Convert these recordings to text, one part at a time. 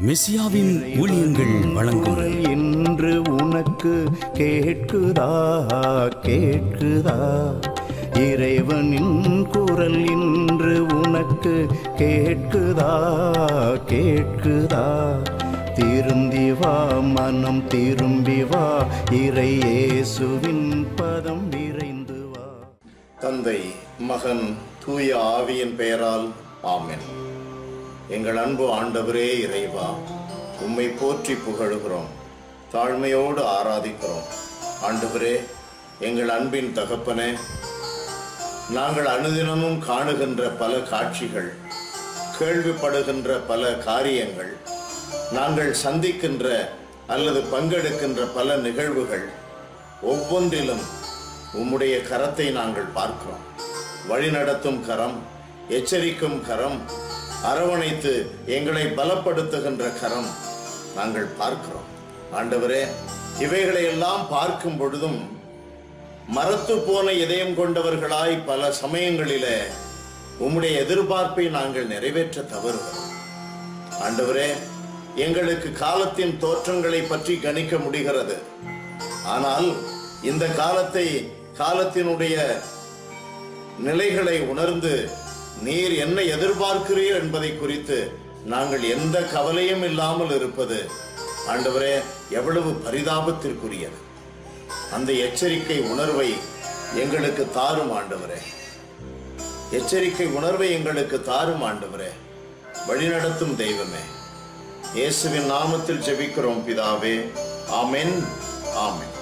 மெசியாவின் ஊழியங்கள் வழங்கும் இன்று உனக்கு கேட்குதா கேட்குதா? இறைவனின் குரல் இன்று உனக்கு கேட்குதா கேட்குதா? திரும்பி வா மனம் திரும்பி வா, இறை இயேசுவின் பதம் விரைந்து வா. தந்தை, மகன், தூய ஆவியின் பெயரால் ஆமென். எங்கள் அன்பு ஆண்டவரே இறைவா, உம்மை போற்றி புகழுகிறோம், தாழ்மையோடு ஆராதிக்கிறோம். ஆண்டவரே, எங்கள் அன்பின் தகப்பனே, நாங்கள் அனுதினமும் காணுகின்ற பல காட்சிகள், கேள்விப்படுகின்ற பல காரியங்கள், நாங்கள் சந்திக்கின்ற அல்லது பங்கெடுக்கின்ற பல நிகழ்வுகள் ஒவ்வொன்றிலும் உம்முடைய கரத்தை நாங்கள் பார்க்கிறோம். வழிநடத்தும் கரம், எச்சரிக்கும் கரம், அரவணைத்து எங்களை பலப்படுத்துகின்ற கரம் நாங்கள் பார்க்கிறோம். ஆண்டவரே, இவைகளை எல்லாம் பார்க்கும் பொழுதும் மரத்து போன இதயம் கொண்டவர்களாய் பல சமயங்களிலே உம்முடைய எதிர்பார்ப்பை நாங்கள் நிறைவேற்ற தவறுகிறோம். ஆண்டவரே, எங்களுக்கு காலத்தின் தோற்றங்களை பற்றி கணிக்க முடிகிறது. ஆனால் இந்த காலத்தினுடைய நிலைகளை உணர்ந்து நீர் என்ன எதிர்பார்க்கிறீர் என்பதை குறித்து நாங்கள் எந்த கவலையும் இல்லாமல் இருப்பது ஆண்டவரே எவ்வளவு பரிதாபத்திற்குரியது. அந்த எச்சரிக்கை உணர்வை எங்களுக்கு தாரும் ஆண்டவரே. எச்சரிக்கை உணர்வை எங்களுக்கு தாரும் ஆண்டவரே. வழிநடத்தும் தெய்வமே, இயேசுவின் நாமத்தில் ஜெபிக்கிறோம் பிதாவே, ஆமென் ஆமென்.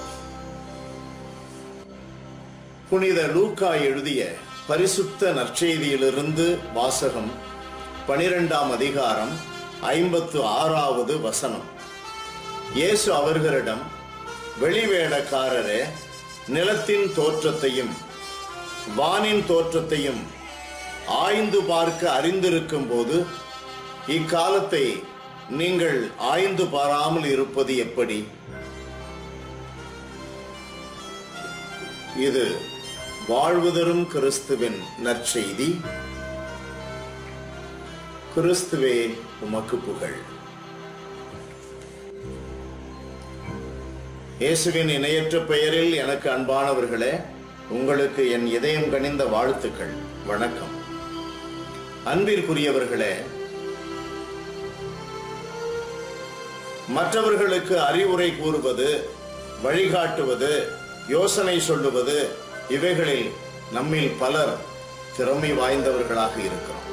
புனித லூக்கா எழுதிய பரிசுத்த நற்செய்தியிலிருந்து வாசகம். 12ஆம் அதிகாரம் 56வது வசனம். இயேசு அவர்களிடம், வெளிவேடக்காரரே, நிலத்தின் தோற்றத்தையும் வானின் தோற்றத்தையும் ஆய்ந்து பார்க்க அறிந்திருக்கும் போது இக்காலத்தை நீங்கள் ஆய்ந்து பாராமல் இருப்பது எப்படி? இது வாழ்வு தரும் கிறிஸ்துவின் நற்செய்தி. கிறிஸ்துவே உமக்கு புகழ். இயேசுவின் இணையற்ற பெயரில் எனக்கு அன்பானவர்களே, உங்களுக்கு என் இதயம் கனிந்த வாழ்த்துக்கள், வணக்கம். அன்பிற்குரியவர்களே, மற்றவர்களுக்கு அறிவுரை கூறுவது, வழிகாட்டுவது, யோசனை சொல்லுவது, இவைகளில் நம்மில் பலர் திறமை வாய்ந்தவர்களாக இருக்கிறோம்.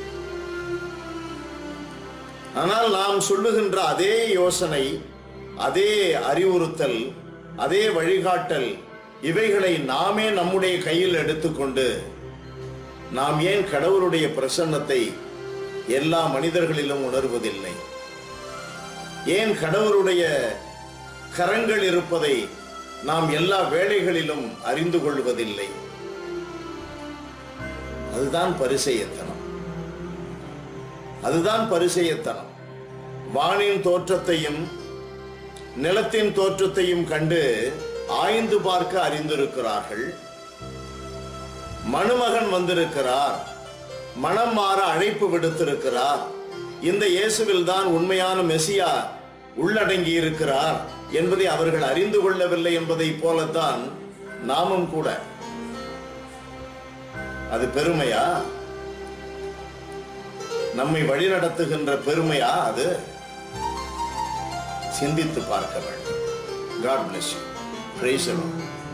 ஆனால் நாம் சொல்லுகின்ற அதே யோசனை, அதே அறிவுறுத்தல், அதே வழிகாட்டல், இவைகளை நாமே நம்முடைய கையில் எடுத்துக்கொண்டு நாம் ஏன் கடவுளுடைய பிரசன்னத்தை எல்லா மனிதர்களிலும் உணர்வதில்லை? ஏன் கடவுளுடைய கரங்கள் இருப்பதை நாம் எல்லா வேளைகளிலும் அறிந்து கொள்வதில்லை? அதுதான் பரிசேயத்தனம். அதுதான் பரிசேயத்தனம். வானின் தோற்றத்தையும் நிலத்தின் தோற்றத்தையும் கண்டு ஆய்ந்து பார்க்க அறிந்திருக்கிறார்கள். மணமகன் வந்திருக்கிறார், மனம் மாற அழைப்பு விடுத்திருக்கிறார், இந்த இயேசுவில் தான் உண்மையான மெசியா உள்ளடங்கி இருக்கிறார் என்பதை அவர்கள் அறிந்து கொள்ளவில்லை என்பதை போலத்தான் நாமும் கூட. அது பெருமையா? நம்மை வழிநடத்துகின்ற பெருமையா அது? சிந்தித்து பார்க்க வேண்டும். God bless you. Praise the Lord.